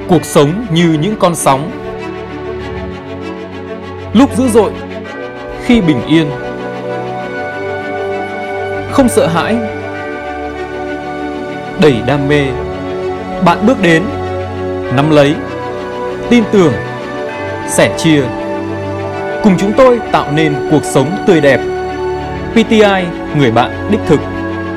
Cuộc sống như những con sóng, lúc dữ dội, khi bình yên. Không sợ hãi, đầy đam mê, bạn bước đến, nắm lấy, tin tưởng, sẻ chia. Cùng chúng tôi tạo nên cuộc sống tươi đẹp. PTI, người bạn đích thực.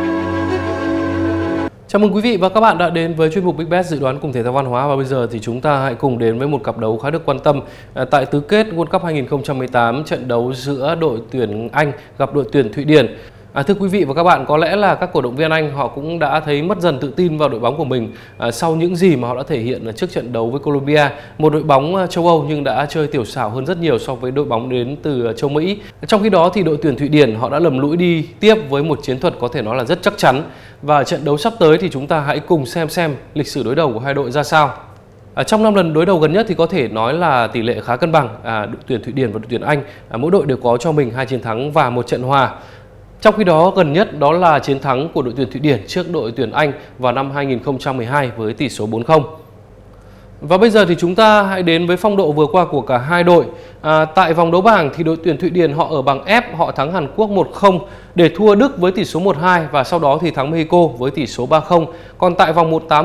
Chào mừng quý vị và các bạn đã đến với chuyên mục Big Bet dự đoán cùng thể thao văn hóa. Và bây giờ thì chúng ta hãy cùng đến với một cặp đấu khá được quan tâm tại tứ kết World Cup 2018, trận đấu giữa đội tuyển Anh gặp đội tuyển Thụy Điển. Thưa quý vị và các bạn, có lẽ là các cổ động viên Anh họ cũng đã thấy mất dần tự tin vào đội bóng của mình sau những gì mà họ đã thể hiện trước trận đấu với Colombia, một đội bóng châu Âu nhưng đã chơi tiểu xảo hơn rất nhiều so với đội bóng đến từ châu Mỹ. Trong khi đó thì đội tuyển Thụy Điển họ đã lầm lũi đi tiếp với một chiến thuật có thể nói là rất chắc chắn. Và trận đấu sắp tới thì chúng ta hãy cùng xem lịch sử đối đầu của hai đội ra sao. Trong 5 lần đối đầu gần nhất thì có thể nói là tỷ lệ khá cân bằng. Đội tuyển Thụy Điển và đội tuyển Anh mỗi đội đều có cho mình 2 chiến thắng và 1 trận hòa. Trong khi đó gần nhất đó là chiến thắng của đội tuyển Thụy Điển trước đội tuyển Anh vào năm 2012 với tỷ số 4-0. Và bây giờ thì chúng ta hãy đến với phong độ vừa qua của cả hai đội. Tại vòng đấu bảng thì đội tuyển Thụy Điển họ ở bảng F, họ thắng Hàn Quốc 1-0 để thua Đức với tỷ số 1-2 và sau đó thì thắng Mexico với tỷ số 3-0. Còn tại vòng 1/8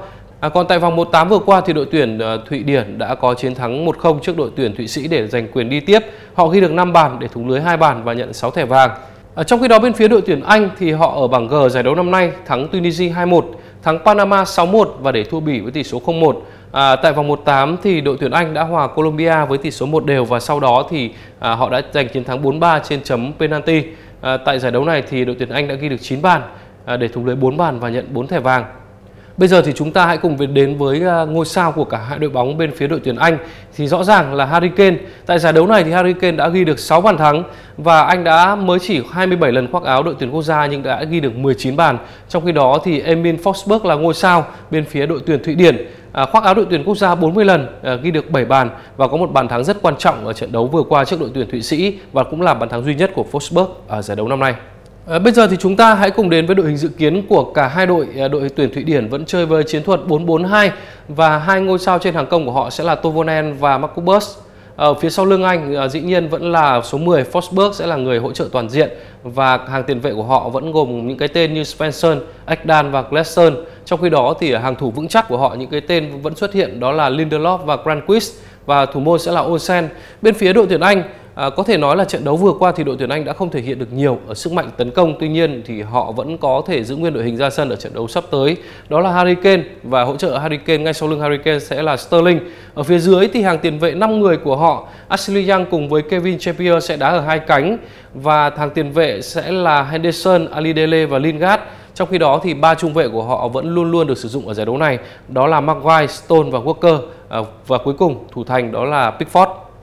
vừa qua thì đội tuyển Thụy Điển đã có chiến thắng 1-0 trước đội tuyển Thụy Sĩ để giành quyền đi tiếp. Họ ghi được 5 bàn để thủng lưới 2 bàn và nhận 6 thẻ vàng. Trong khi đó bên phía đội tuyển Anh thì họ ở bảng G giải đấu năm nay thắng Tunisia 2-1, thắng Panama 6-1 và để thua Bỉ với tỷ số 0-1. Tại vòng 1/8 thì đội tuyển Anh đã hòa Colombia với tỷ số 1-1 và sau đó thì họ đã giành chiến thắng 4-3 trên chấm penalty. Tại giải đấu này thì đội tuyển Anh đã ghi được 9 bàn để thủng lưới 4 bàn và nhận 4 thẻ vàng. Bây giờ thì chúng ta hãy cùng đến với ngôi sao của cả hai đội bóng bên phía đội tuyển Anh. Thì rõ ràng là Harry Kane. Tại giải đấu này thì Harry Kane đã ghi được 6 bàn thắng và anh đã mới chỉ 27 lần khoác áo đội tuyển quốc gia nhưng đã ghi được 19 bàn. Trong khi đó thì Emil Forsberg là ngôi sao bên phía đội tuyển Thụy Điển. Khoác áo đội tuyển quốc gia 40 lần, ghi được 7 bàn và có một bàn thắng rất quan trọng ở trận đấu vừa qua trước đội tuyển Thụy Sĩ và cũng là bàn thắng duy nhất của Forsberg ở giải đấu năm nay. Bây giờ thì chúng ta hãy cùng đến với đội hình dự kiến của cả hai đội. Đội tuyển Thụy Điển vẫn chơi với chiến thuật 4-4-2 và hai ngôi sao trên hàng công của họ sẽ là Toivonen và Marcus Burst. Ở phía sau lưng Anh dĩ nhiên vẫn là số 10 Forsberg sẽ là người hỗ trợ toàn diện và hàng tiền vệ của họ vẫn gồm những cái tên như Svensson, Ekdal và Klaassen. Trong khi đó thì hàng thủ vững chắc của họ những cái tên vẫn xuất hiện đó là Lindelof và Granqvist và thủ môn sẽ là Olsen. Bên phía đội tuyển Anh có thể nói là trận đấu vừa qua thì đội tuyển Anh đã không thể hiện được nhiều ở sức mạnh tấn công, tuy nhiên thì họ vẫn có thể giữ nguyên đội hình ra sân ở trận đấu sắp tới, đó là Harry Kane và hỗ trợ Harry Kane ngay sau lưng Harry Kane sẽ là Sterling. Ở phía dưới thì hàng tiền vệ 5 người của họ, Ashley Young cùng với Kevin Trippier sẽ đá ở hai cánh và hàng tiền vệ sẽ là Henderson, Ali Dele và Lingard. Trong khi đó thì ba trung vệ của họ vẫn luôn được sử dụng ở giải đấu này, đó là Maguire, Stone và Walker và cuối cùng thủ thành đó là Pickford.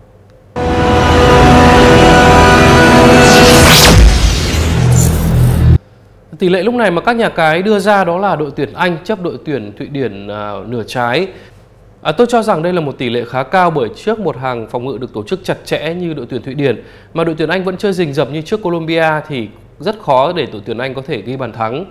Tỷ lệ lúc này mà các nhà cái đưa ra đó là đội tuyển Anh chấp đội tuyển Thụy Điển nửa trái. Tôi cho rằng đây là một tỷ lệ khá cao bởi trước một hàng phòng ngự được tổ chức chặt chẽ như đội tuyển Thụy Điển mà đội tuyển Anh vẫn chơi rình rập như trước Colombia thì rất khó để đội tuyển Anh có thể ghi bàn thắng.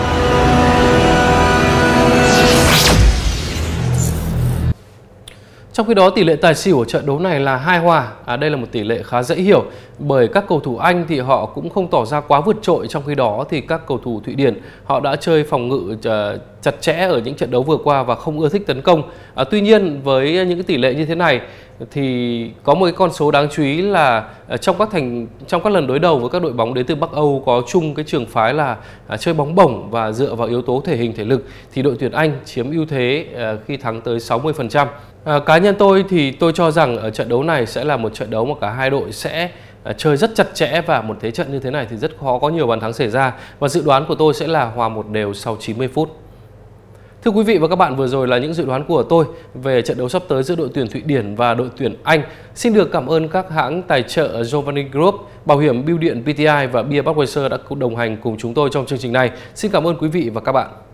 Trong khi đó tỷ lệ tài xỉu ở trận đấu này là 2 hòa. Đây là một tỷ lệ khá dễ hiểu bởi các cầu thủ Anh thì họ cũng không tỏ ra quá vượt trội, trong khi đó thì các cầu thủ Thụy Điển họ đã chơi phòng ngự chặt chẽ ở những trận đấu vừa qua và không ưa thích tấn công. Tuy nhiên với những cái tỷ lệ như thế này thì có một cái con số đáng chú ý là trong các lần đối đầu với các đội bóng đến từ Bắc Âu có chung cái trường phái là chơi bóng bổng và dựa vào yếu tố thể hình thể lực thì đội tuyển Anh chiếm ưu thế khi thắng tới 60%. Cá nhân tôi thì tôi cho rằng ở trận đấu này sẽ là một trận đấu mà cả hai đội sẽ chơi rất chặt chẽ và một thế trận như thế này thì rất khó có nhiều bàn thắng xảy ra và dự đoán của tôi sẽ là hòa 1-1 sau 90 phút. Thưa quý vị và các bạn, vừa rồi là những dự đoán của tôi về trận đấu sắp tới giữa đội tuyển Thụy Điển và đội tuyển Anh. Xin được cảm ơn các hãng tài trợ Giovanni Group, Bảo hiểm Bưu điện PTI và Bia Budweiser đã đồng hành cùng chúng tôi trong chương trình này. Xin cảm ơn quý vị và các bạn.